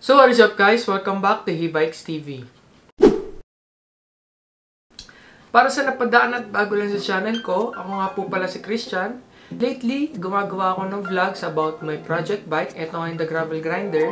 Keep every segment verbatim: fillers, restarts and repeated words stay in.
So what is up guys? Welcome back to He-Bikes T V. Para sa napadaan at bago lang sa channel ko, ako nga po pala si Christian. Lately, gumagawa ako ng vlogs about my project bike. Ito nga yung The Gravel Grinder.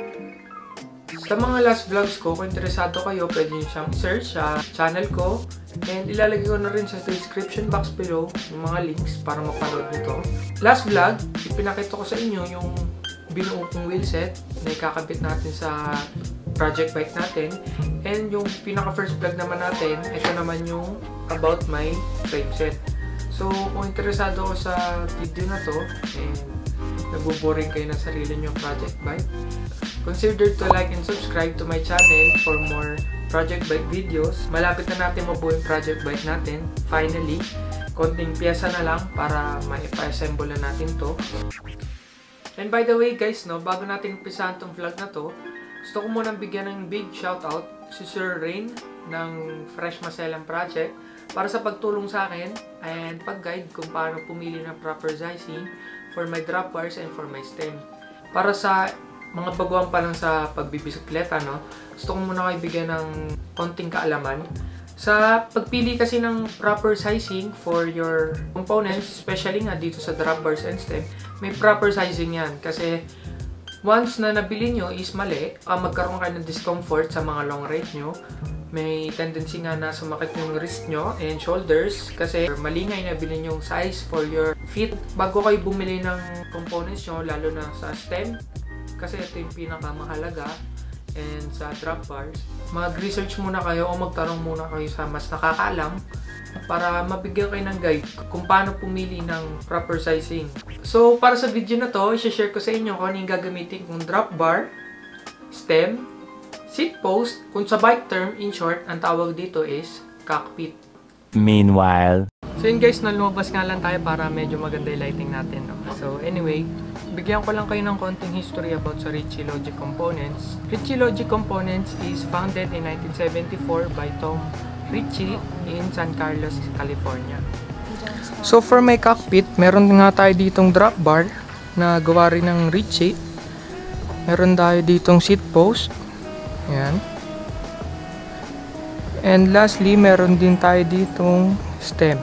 Sa mga last vlogs ko, kung interesado kayo, pwede nyo siyang search sa channel ko. And ilalagay ko na rin sa description box below yung mga links para mapanood nito. Last vlog, ipinakita ko sa inyo yung binuo kong wheelset na ikakabit natin sa project bike natin. And yung pinaka first vlog naman natin, ito naman yung about my frame set. So kung interesado ko sa video na to and nabuboring kayo ng sarili nyo project bike, consider to like and subscribe to my channel for more project bike videos. Malapit na natin mabuo yung project bike natin. Finally, konting pyesa na lang para maipa-assemble na natin to. And by the way guys, no, bago natin umpisahan tong vlog na to, gusto ko munang bigyan ng big shoutout si Sir Rain ng Fresh Maselan Project para sa pagtulong sa akin and pag-guide kung paano pumili ng proper sizing for my drop bars and for my stem. Para sa mga baguhan pa lang sa pagbibisikleta, no, gusto ko muna kayo bigyan ng konting kaalaman. Sa pagpili kasi ng proper sizing for your components, especially nga dito sa drop bars and stem, may proper sizing yan. Kasi once na nabili nyo is mali, uh, magkaroon kayo ng discomfort sa mga long ride nyo. May tendency nga na sumakit yung wrist nyo and shoulders kasi mali nga yung nabili nyo yung size for your feet. Bago kayo bumili ng components nyo, lalo na sa stem, kasi ito yung pinakamahalaga, and sa drop bars, mag-research muna kayo o magtanong muna kayo sa mas nakakaalam para mabigyan kayo ng guide kung paano pumili ng proper sizing. So, para sa video na to, i-share ko sa inyo kung ano yung gagamitin kong drop bar, stem, seat post, kung sa bike term, in short, ang tawag dito is cockpit. Meanwhile, so yun guys, nalumabas nga lang tayo para medyo maganda yung lighting natin, no? So anyway, bigyan ko lang kayo ng konting history about sa Ritchie Logic Components. Ritchie Logic Components is founded in nineteen seventy-four by Tom Ritchie in San Carlos, California. So for my cockpit, meron nga tayo ditong drop bar na gawa rin ng Ritchie. Meron tayo ditong seat post. Ayan. And lastly, meron din tayo ditong stem.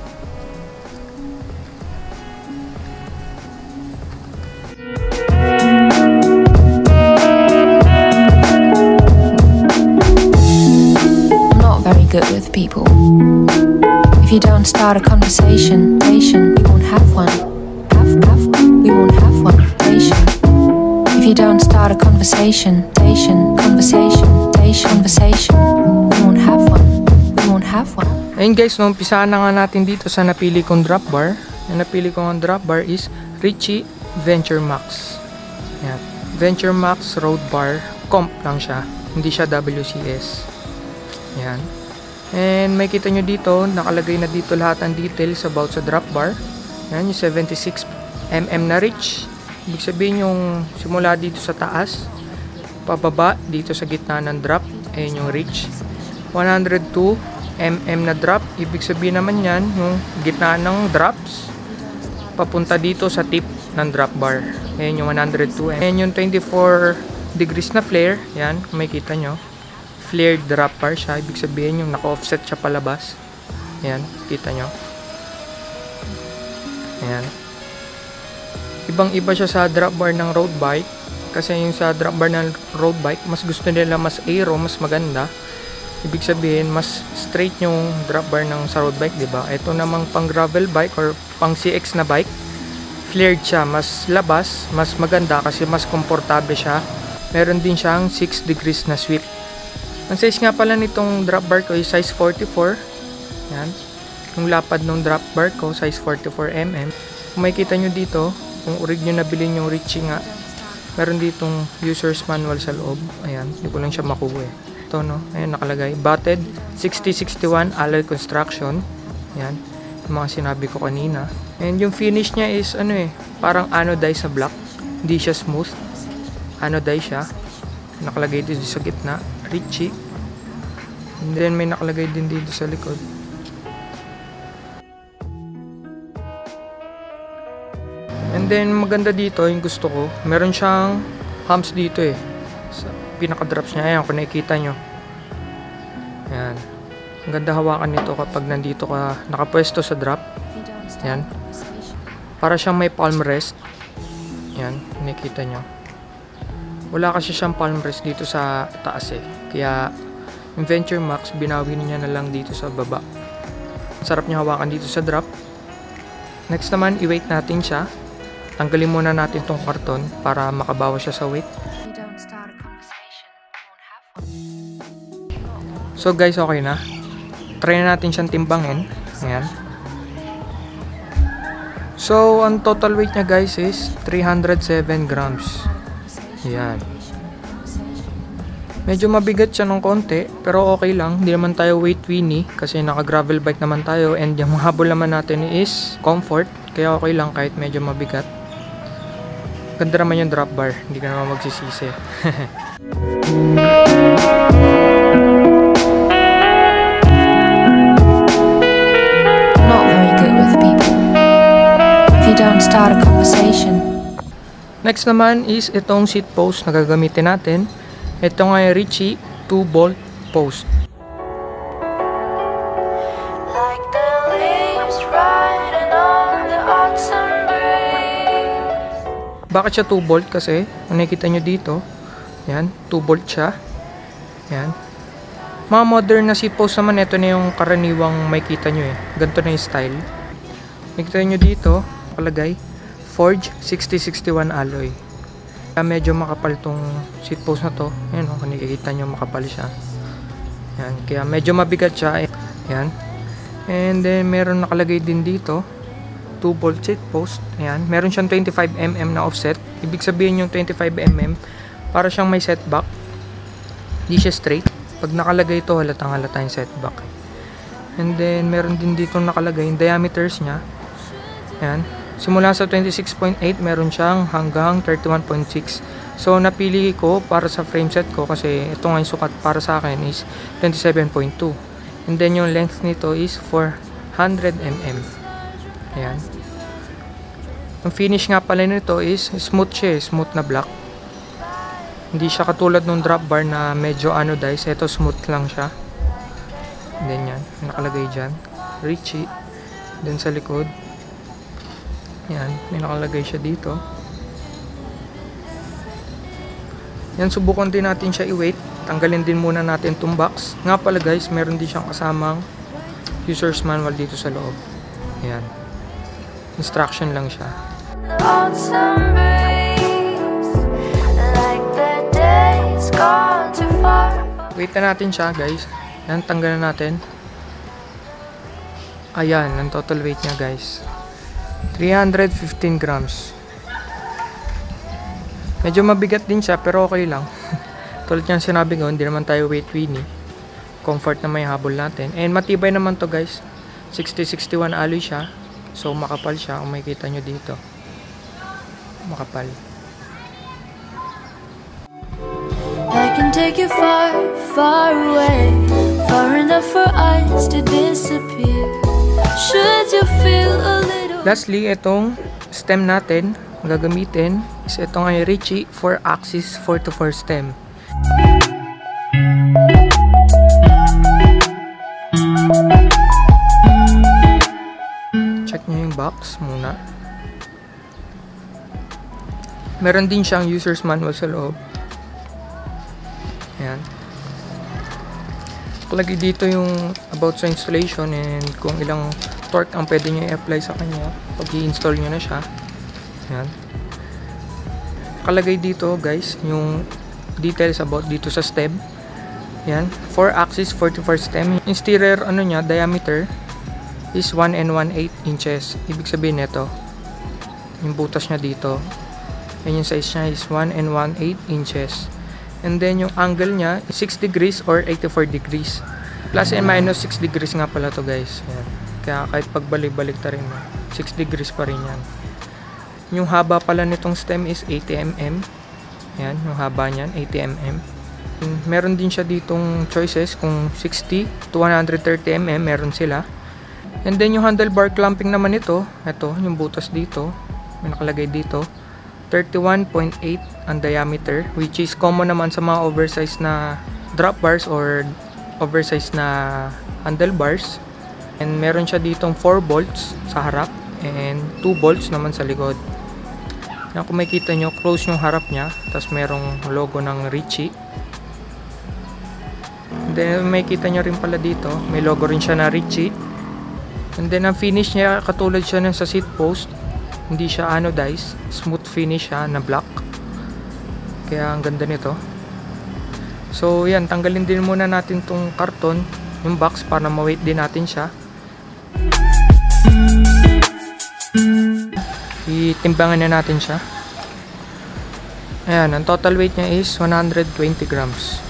Good with people. If you don't start a conversation, nation, we won't have one. Have, have, we won't have one. Nation. If you don't start a conversation, nation, conversation, nation, conversation, we won't have one. We won't have one. Ayun guys, no, umpisahan na nga natin dito sa napili kong drop bar. Yung napili kong drop bar is Ritchie Venture Max. Yan. Venture Max Road Bar. Comp lang siya. Hindi siya W C S. Yan. And may kita nyo dito, nakalagay na dito lahat ng details about sa drop bar. Yan, yung seventy-six millimeter na reach. Ibig sabihin yung simula dito sa taas, pababa dito sa gitna ng drop, ayun yung reach. one hundred two millimeter na drop, ibig sabihin naman yan, yung gitna ng drops, papunta dito sa tip ng drop bar. Ayun yung one hundred two millimeter. And yung twenty-four degrees na flare, yan, kung may kita nyo. Flared drop bar siya, ibig sabihin yung naka-offset siya palabas. Ayan, kita nyo. Ayan. Ibang-iba siya sa drop bar ng road bike. Kasi yung sa drop bar ng road bike, mas gusto nila mas aero, mas maganda. Ibig sabihin, mas straight yung drop bar ng sa road bike, diba? Ito namang pang gravel bike or pang C X na bike, flared siya, mas labas, mas maganda kasi mas komportable siya. Meron din siyang six degrees na sweep. Ang size nga pala nitong drop bar ko is size forty-four. Yan. Yung lapad ng drop bar ko, size forty-four millimeter. Kung makikita nyo dito, kung orig nyo nabili yung Ritchie nga, meron ditong user's manual sa loob. Ayan, hindi ko lang siya makuha eh. Ito no, ayan nakalagay. Batted sixty sixty-one alloy construction. Ayan, yung mga sinabi ko kanina. And yung finish niya is ano eh, parang anodized sa black. Hindi siya smooth. Anodized siya. Nakalagay dito sa gitna. Ritchie. And then may nakalagay din dito sa likod. And then maganda dito, yung gusto ko, meron siyang humps dito eh. Sa pinaka-drops niya. Ayan, kung nakikita nyo. Ayan. Ang ganda hawakan nito kapag nandito ka nakapwesto sa drop. Ayan. Para siyang may palm rest. Ayan, nakikita nyo. Wala kasi siyang palm rest dito sa taas eh. Kaya yung Venture Max, binawi niya na lang dito sa baba. Sarap niya hawakan dito sa drop. Next naman, i-weight natin siya. Tanggalin muna natin tong karton para makabawas siya sa weight. So guys, okay na. Try na natin siyang timbangin. Ayan. So, ang total weight niya guys is three hundred seven grams. Ayan. Medyo mabigat siya ng konti, pero okay lang. Hindi naman tayo weight weenie kasi naka-gravel bike naman tayo, and yung habol naman natin is comfort. Kaya okay lang kahit medyo mabigat. Ganda naman yung drop bar. Hindi ka naman magsisisi. Not very good with people. If you don't start a conversation. Next naman is itong seat post na gagamitin natin. Ito nga yung Ritchie two bolt post. Like the leaves riding on the autumn breeze. Bakit siya two bolt? Kasi kung nakikita nyo dito, yan, two bolt siya. Yan. Mga modern na seat post naman, ito na yung karaniwang makikita nyo eh. Ganito na yung style. Nakikita nyo dito, nakalagay Forge sixty sixty-one alloy. Kaya medyo makapal tong seat post na to. Ayan o, kung nakikita nyo makapal siya. Yan. Kaya medyo mabigat siya. Yan. And then meron nakalagay din dito two bolt seat post. Ayan. Meron siyang twenty-five millimeters na offset. Ibig sabihin yung twenty-five millimeters para siyang may setback. Hindi siya straight. Pag nakalagay ito, halatang halata yung setback. And then meron din dito nakalagay yung diameters niya. Ayan. Simula sa twenty-six point eight, meron siyang hanggang thirty-one point six. So, napili ko para sa frame set ko kasi ito nga yung sukat para sa akin is twenty-seven point two. And then, yung length nito is four hundred millimeters. Ayan. Ang finish nga pala nito is smooth siya, smooth na black. Hindi siya katulad ng drop bar na medyo anodized. Ito, smooth lang siya. And then, yan. Nakalagay dyan. Ritchie. Then, sa likod. Yan, may nakalagay siya dito. Yan, subukan din natin siya i-weight. Tanggalin din muna natin itong box. Nga pala guys, meron din siyang kasamang user's manual dito sa loob. Yan. Instruction lang siya. Weight na natin siya guys. Yan, tanggalan natin. Ayan, ang total weight niya guys. three hundred fifteen grams. Medyo mabigat din siya pero okay lang. Tulad yung sinabi ko, hindi naman tayo weight weenie. Comfort na may habol natin. And matibay naman to guys. sixty sixty-one alloy siya. So makapal siya kung makikita nyo dito. Makapal. I can take you far, far away, far enough for us to disappear. Should you feel a little. Lastly, itong stem natin gagamitin is itong ay Ritchie four axis four to four stem. Check nyo yung box muna. Meron din siyang user's manual sa loob. Ayan. Nakalagay dito yung about sa installation and kung ilang torque ang pwede nyo i-apply sa kanya pag i-install nyo na siya. Ayan. Nakalagay dito guys yung details about dito sa stem. Ayan. four axis four to four stem. Yung steerer ano niya, diameter is one and one eighth inches. Ibig sabihin nito yung butas niya dito. And yung size niya is one and one eighth inches. And then yung angle niya is six degrees or eighty-four degrees. Plus and minus six degrees nga pala to guys. Ayan. Kaya kahit pagbalik-balik ta rin, six degrees pa rin yan. Yung haba pala nitong stem is eighty millimeters. Ayan, yung haba niyan, eighty millimeters. Meron din siya ditong choices kung sixty to one hundred thirty millimeters, meron sila. And then yung handlebar clamping naman ito, ito, yung butas dito, may nakalagay dito. thirty-one point eight ang diameter, which is common naman sa mga oversized na drop bars or oversized na handlebars. And meron siya ditong four bolts sa harap and two bolts naman sa likod. Yan, kung makikita nyo, close yung harap niya, tapos merong logo ng Ritchie. And then makikita nyo rin pala dito, may logo rin siya na Ritchie. And then ang finish niya, katulad siya ng sa seat post, hindi siya anodized, smooth finish siya na black. Kaya ang ganda nito. So yan, tanggalin din muna natin tong karton, yung box, para ma-weight din natin siya. Itimbangan na natin siya. Ayan, ang total weight niya is one hundred twenty grams.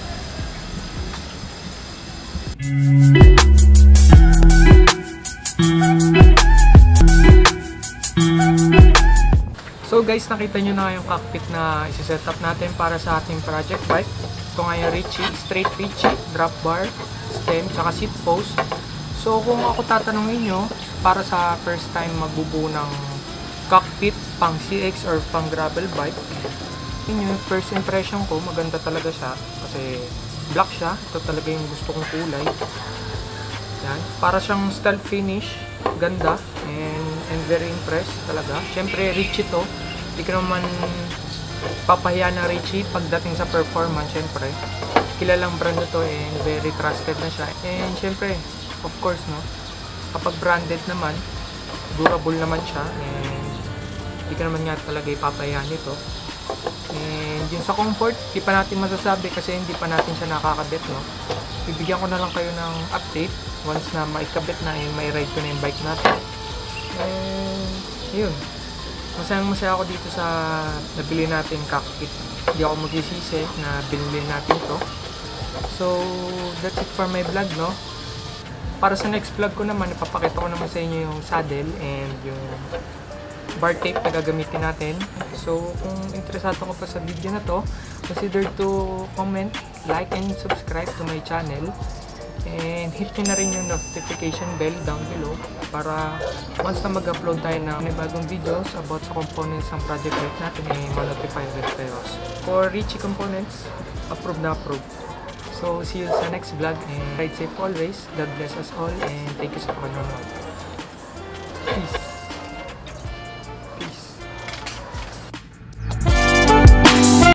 So guys, nakita nyo na yung cockpit na isi-set up natin para sa ating project bike. Ito nga yung Ritchie, straight Ritchie, drop bar, stem, tsaka seat post. So kung ako tatanungin nyo, para sa first time magbubuo ng cockpit pang C X or pang gravel bike, yun yung first impression ko, maganda talaga siya kasi black siya. Ito talaga yung gusto kong kulay. Yan, para siyang stealth finish, ganda, and, and very impressed talaga. Syempre Ritchie to, hindi ka naman papahiya ng Ritchie pagdating sa performance. Syempre kilalang brand to and very trusted na siya. And syempre, of course, no, kapag branded naman, durable naman siya, and hindi ka naman nga talaga ipapahiya nito. And yung sa comfort, hindi pa natin masasabi kasi hindi pa natin siya nakakabit, no. Bibigyan ko na lang kayo ng update once na maikabit na yung may ride ko na yung bike natin. And yun, masayang masaya ako dito sa nabili natin cockpit. Hindi ako magsisisi na binili natin to. So that's it for my vlog, no. Para sa next vlog ko naman, ipapakita ko naman sa inyo yung saddle and yung bar tape na gagamitin natin. So kung interesado ko pa sa video na to, consider to comment, like, and subscribe to my channel. And hit nyo na rin yung notification bell down below para once na mag-upload tayo ng may bagong videos about sa components ng project bike natin, eh ma-notify rin kayo. For Ritchie components, approve na approve. So see you sa next vlog and ride safe always. God bless us all and thank you sa panonood.